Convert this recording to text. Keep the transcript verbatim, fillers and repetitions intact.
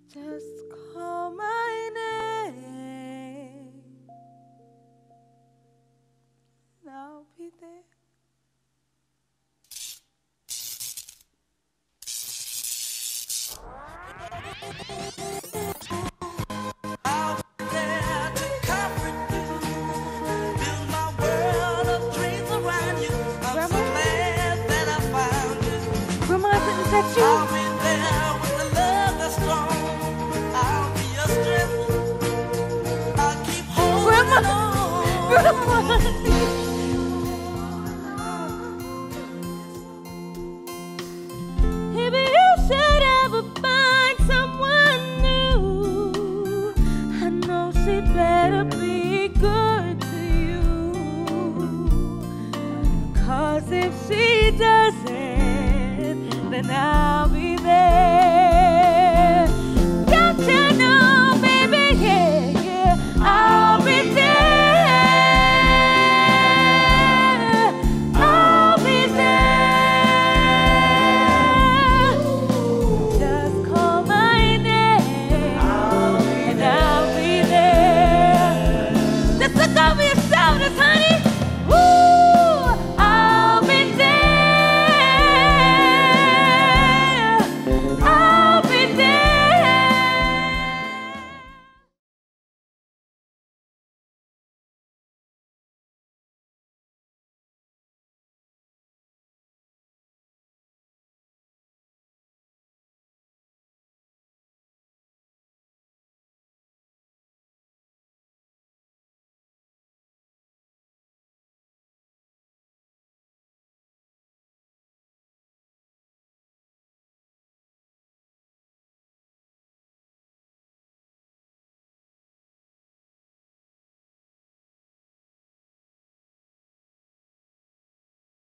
Just call my name and I'll be there. I'll be there to comfort you, build my world of dreams around you. I'm Grandma? So glad that I found you. Grandma, I didn't text you. I'll be there with the love that's strong. I'll be your strength. I'll keep holding Grandma. On. Grandma. If you should ever find someone new, I know she'd better be good to you. 'Cause if she doesn't, then I